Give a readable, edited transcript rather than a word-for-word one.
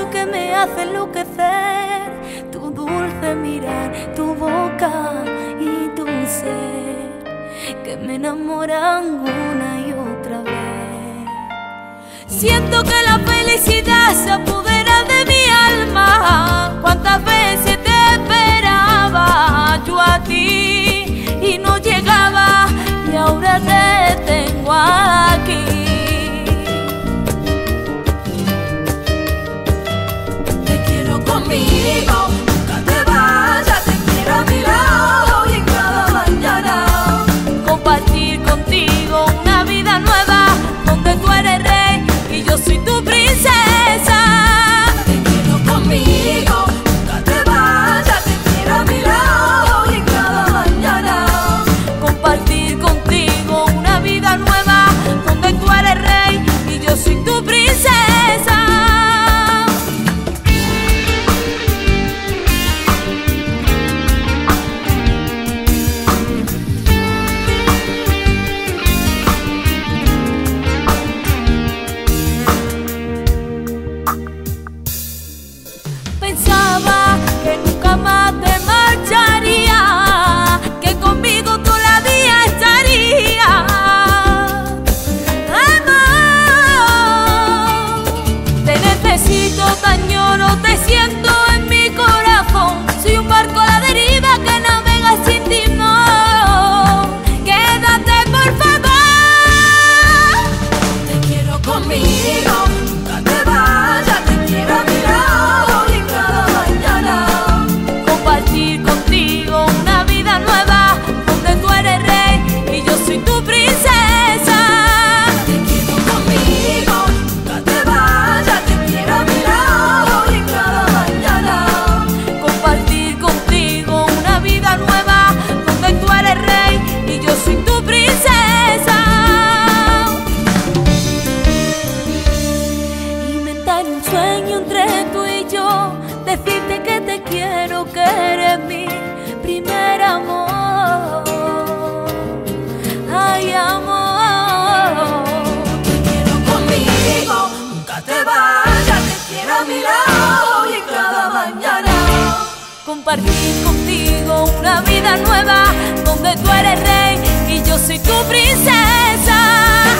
beso que me hace enloquecer, tu dulce mirar, tu boca y tu ser, que me enamoran una y otra vez. Siento que la felicidad se apodera de mi alma. Cuántas veces te esperaba yo a ti y no llegaba, y ahora te tengo aquí. Te quiero conmigo, nunca te vayas, te quiero a mi lado y en cada mañana compartir contigo una vida nueva donde tú eres rey y yo soy tu princesa. Te quiero conmigo, nunca te vayas, te quiero a mi lado y en cada mañana compartir contigo una vida nueva donde tú eres rey y yo soy tu princesa. Pensaba que nunca más te marcharía, que conmigo toda la vida estaría. Amor, te necesito, te añoro, te siento en mi corazón. Soy un barco a la deriva que navega sin timón. Quédate por favor. Te quiero conmigo, nunca te vayas, te quiero a mi lado y cada mañana compartir contigo una vida nueva donde tú eres rey y yo soy tu princesa. Te quiero conmigo, nunca te vayas, te quiero a mi lado y cada mañana compartir contigo una vida nueva donde tú eres rey y yo soy tu princesa. Inventar un sueño entre tú y yo, decirte que te quiero, que eres mi primer amor. Ay, amor, te quiero conmigo, nunca te vayas, te quiero a mi lado y cada mañana compartir contigo una vida nueva donde tú eres rey y yo soy tu princesa.